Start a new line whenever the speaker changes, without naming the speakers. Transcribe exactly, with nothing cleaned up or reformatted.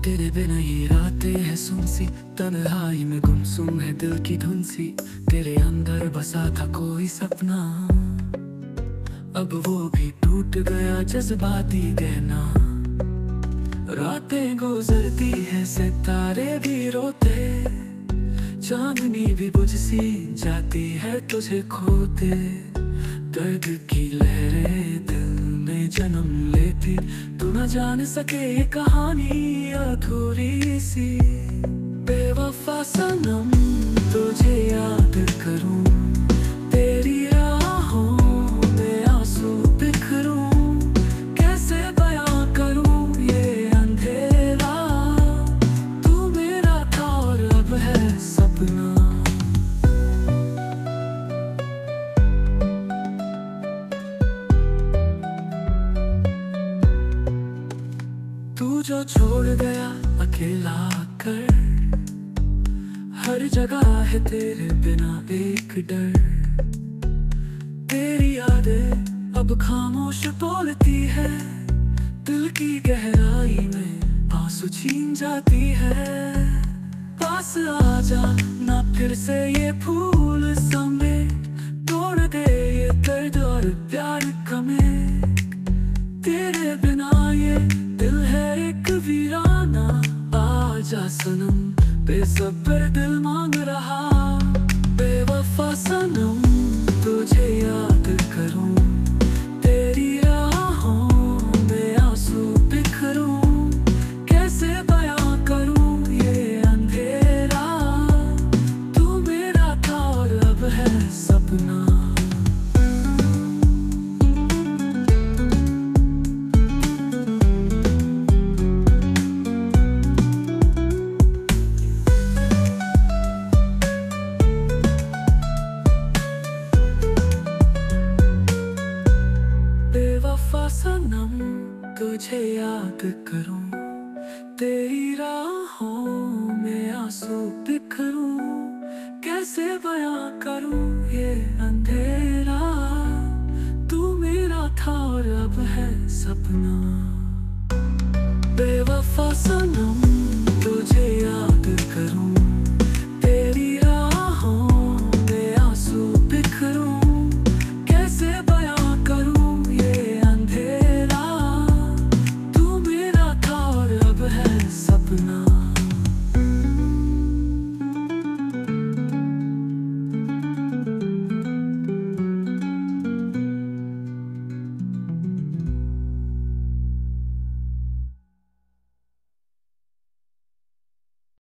तेरे बिना ये रातें है सुनसी, तन्हाई में गुमसुम है दिल की धुन सी। तेरे अंदर बसा था कोई सपना, अब वो भी टूट गया जज्बाती गहना। रातें गुजरती है सितारे भी रोते, चांदनी भी बुझ सी जाती है तुझे खोते। दर्द की लहरें दिल में जन्म लेती, तू न जान सके ये कहानी अधूरी सी। बेवफा सनम तुझे याद करूं, तेरी राहों में आंसू बिखरूं। कैसे बयां करूं ये अंधेरा, तू मेरा था और अब है सपना। तू जो छोड़ गया अकेला कर, हर जगह है तेरे बिना एक डर। तेरी यादें अब खामोश बोलती है, दिल की गहराई में आंसू छीन जाती है। पास आ जा ना फिर से ये फूल समेट, तोड़ दे ये दर्द और प्यार कमे। तेरे बिना ये दिल है एक वीराना, आजा सनम बेसब्र दिल मांग रहा। बेवफा सनम तुझे याद करूं, तेरी राहों में आंसू बिखरूं। कैसे बयां करूं ये अंधेरा, तू मेरा था और अब है सपना। बेवफा सनम तुझे याद करूं, तेरी राहों में आंसू बिखरूं। कैसे बयां करूं ये अंधेरा, तू मेरा था और अब है सपना। बेवफा सनम